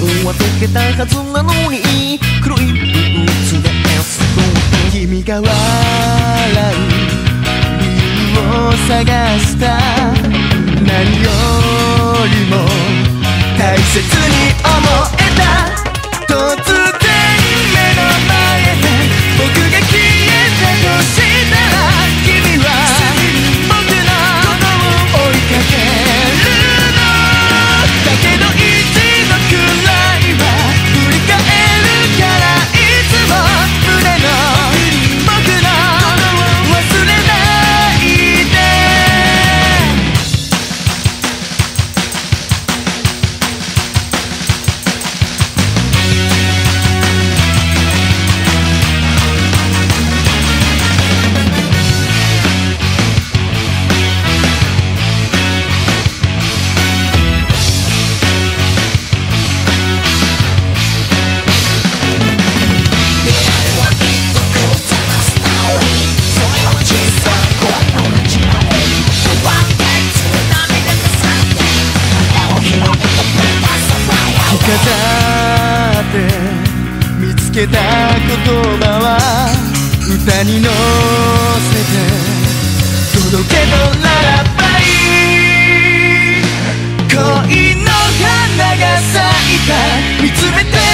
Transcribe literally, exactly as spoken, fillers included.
は溶けたはずなのに黒いブーツでエスコート君が笑う理由を探した何よりも大切に思えた突然目の前で僕が消えたとしたら君は僕のことを追いかけるのだけど一度くらいは振り返るからいつも胸の僕の忘れないで飾って見つけた言葉は歌に乗せて届けとララバイ恋の花が咲いた見つめて